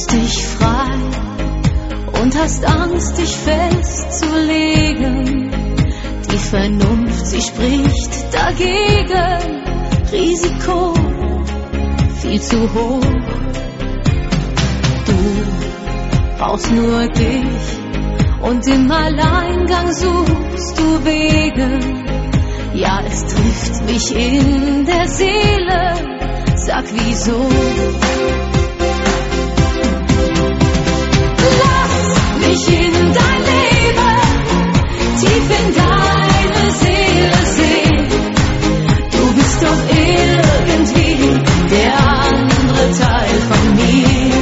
fühlst dich frei und hast Angst, dich festzulegen. Die Vernunft, sie spricht dagegen. Risiko viel zu hoch. Du brauchst nur dich und im Alleingang suchst du Wege. Ja, es trifft mich in der Seele. Sag wieso? Mich in dein Leben, tief in deine Seele sehen. Du bist doch irgendwie der andere Teil von mir.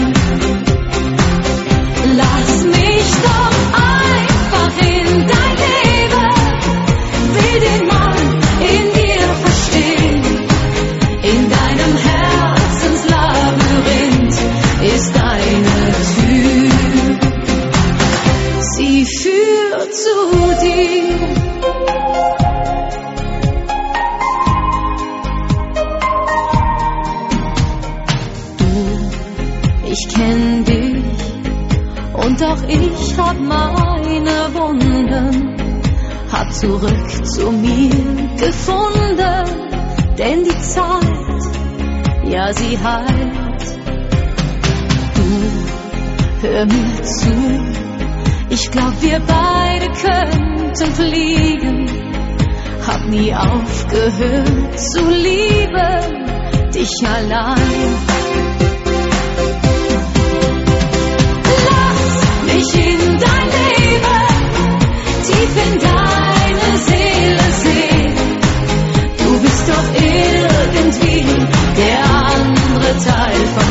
Lass mich doch einfach in dein Leben, will den Mann in dir verstehen. In deinem Herzenslabyrinth ist eine Tür. Sie führt zu dir. Du, ich kenn dich und auch ich hab meine Wunden, hab zurück zu mir gefunden, denn die Zeit, ja sie heilt. Du, hör mir zu. Ich glaub, wir beide könnten fliegen. Hab nie aufgehört zu lieben, dich allein. Lass mich in dein Leben, tief in deine Seele sehen. Du bist doch irgendwie der andere Teil von